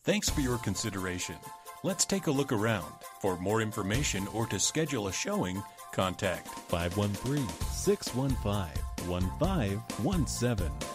Thanks for your consideration. Let's take a look around. For more information or to schedule a showing, contact 513-615-1517.